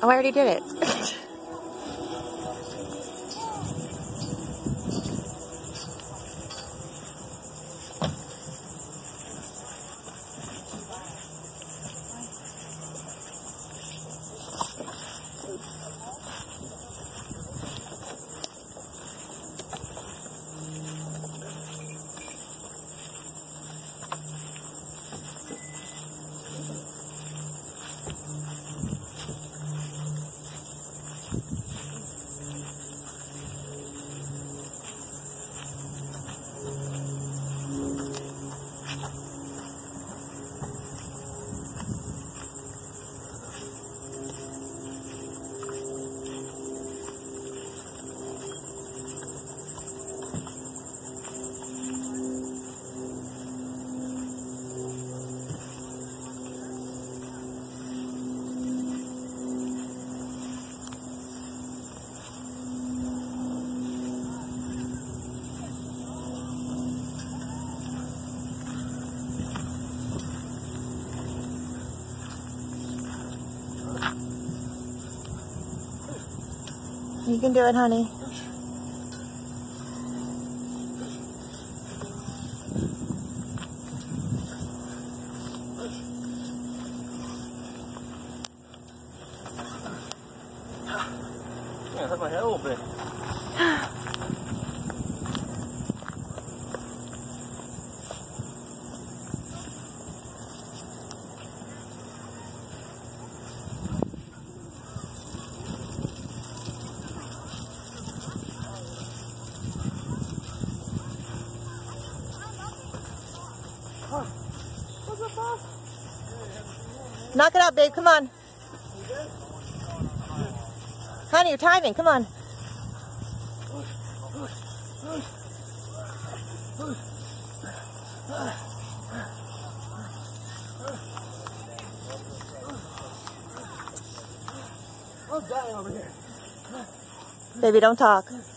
Oh, I already did it. You can do it, honey. Yeah, I hurt my head a little bit. What's up, boss? Knock it out, babe. Come on. Honey, you're timing. Come on. I'm dying over here. Baby, don't talk.